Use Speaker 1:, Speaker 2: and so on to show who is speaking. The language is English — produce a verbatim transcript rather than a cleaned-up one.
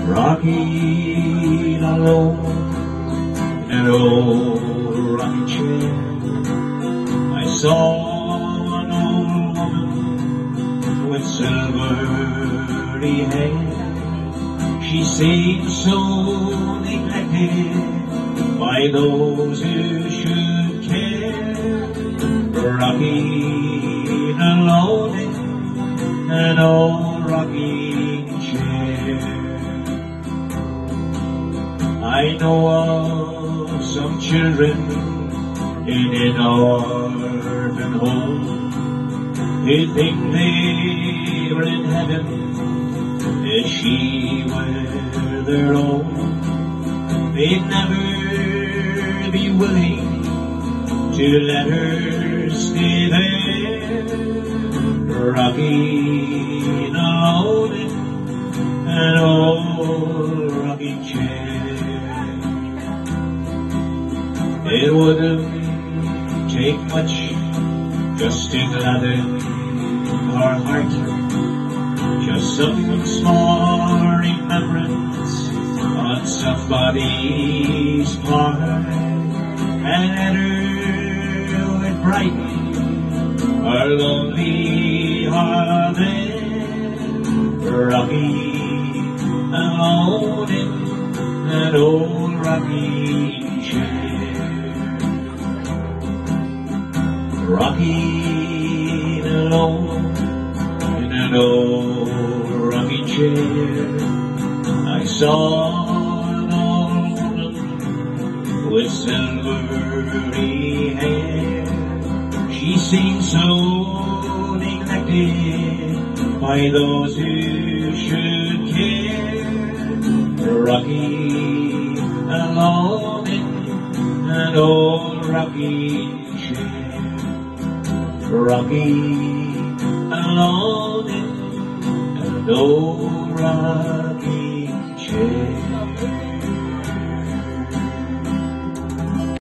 Speaker 1: rocking alone in an old rocking chair. I saw an old woman with silvery hair. She seemed so neglected by those who should care, rocking alone in an old rocking chair. I know of some children in an orphan home who think they were in heaven if she were their own. They'd never be willing to let her stay there, rocking alone in an old rocking chair. It wouldn't take much just to gladden her heart, just some small remembrance on somebody's part, and let her would brighten her lonely heart then, rocking alone in an old rocking chair. Rocking alone in an old rocking chair. I saw an old woman with silvery hair. She seemed so neglected by those who should care, rocking alone in an old rocking chair. Rocking alone in an old rocking chair.